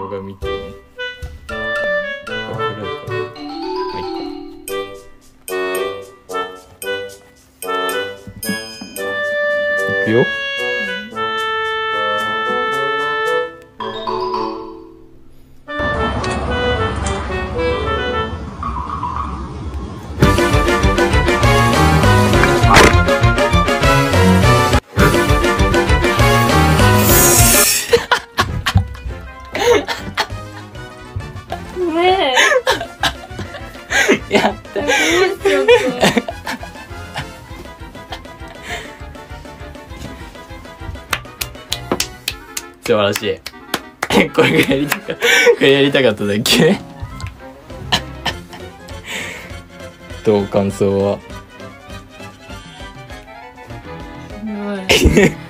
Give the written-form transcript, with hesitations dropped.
鏡ってね。暗いから。いくよ。 ねやった。素晴らしい。これがやりたかった。これやりたかっただけ。どう感想は。 え。